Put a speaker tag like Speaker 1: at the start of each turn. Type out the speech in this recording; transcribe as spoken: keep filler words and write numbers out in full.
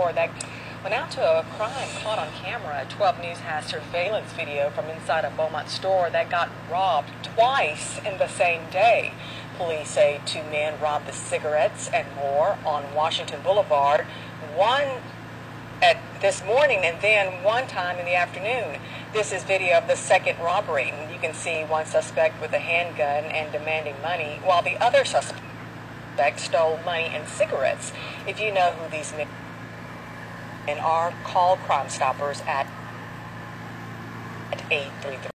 Speaker 1: store. That went out to a crime caught on camera. twelve News has surveillance video from inside a Beaumont store that got robbed twice in the same day. Police say two men robbed the cigarettes and more on Washington Boulevard, one at this morning and then one time in the afternoon. This is video of the second robbery. You can see one suspect with a handgun and demanding money, while the other suspect stole money and cigarettes. If you know who these men are, call Crime Stoppers at eight three three.